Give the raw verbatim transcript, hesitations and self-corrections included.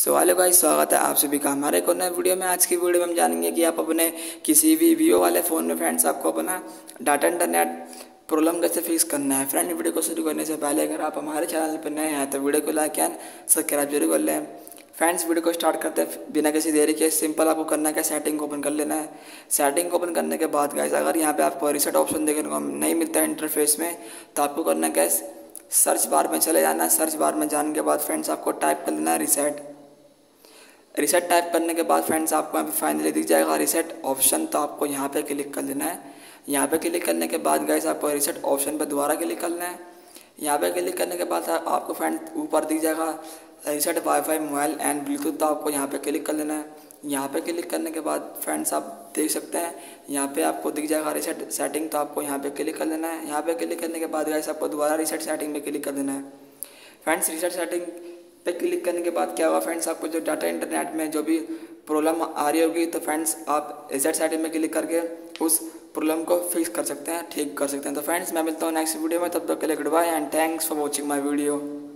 So hello guys, स्वागत है आप सभी का हमारे एक और नए वीडियो में। आज की वीडियो में हम जानेंगे कि आप अपने किसी भी वीवो वाले फ़ोन में फ्रेंड्स आपको अपना डाटा इंटरनेट प्रॉब्लम कैसे फिक्स करना है। फ्रेंड, वीडियो को शुरू करने से पहले अगर आप हमारे चैनल पर नए हैं तो वीडियो को लाइक एंड सब्सक्राइब जरूर कर लें। फ्रेंड्स, वीडियो को स्टार्ट करते हैं बिना किसी देरी के। सिंपल आपको करना है क्या, सेटिंग को ओपन कर लेना है। सेटिंग को ओपन करने के बाद गाइस, अगर यहाँ पे आपको रीसेट ऑप्शन देखने को नहीं मिलता है इंटरफेस में, तो आपको करना क्या, सर्च बार में चले जाना है। सर्च बार में जाने के बाद फ्रेंड्स आपको टाइप कर लेना है रीसेट। रीसेट टाइप करने के बाद फ्रेंड्स आपको यहाँ पे फाइनली दिख जाएगा रीसेट ऑप्शन, तो आपको यहाँ पे क्लिक कर लेना है। यहाँ पे क्लिक करने के बाद गाइस आपको रीसेट ऑप्शन पे दोबारा क्लिक करना है। यहाँ पे क्लिक करने के बाद आपको फ्रेंड ऊपर दिख जाएगा reset wifi mobile and Bluetooth, तो आपको यहाँ पे क्लिक कर लेना है। यहाँ पे क्लिक करने के बाद फ्रेंड्स आप देख सकते हैं यहाँ पे आपको दिख जाएगा रीसेट सेटिंग, तो आपको यहाँ पे क्लिक कर लेना है। यहाँ पे क्लिक करने के बाद गाइस आपको दोबारा रीसेट सेटिंग पे क्लिक कर देना है। फ्रेंड्स, रीसेट सेटिंग पे क्लिक करने के बाद क्या होगा फ्रेंड्स, आपको जो डाटा इंटरनेट में जो भी प्रॉब्लम आ रही होगी, तो फ्रेंड्स आप रीसेट सेटिंग में क्लिक करके उस प्रॉब्लम को फिक्स कर सकते हैं, ठीक कर सकते हैं। तो फ्रेंड्स, मैं मिलता हूँ नेक्स्ट वीडियो में, तब तक के लिए good bye and thanks for watching my video.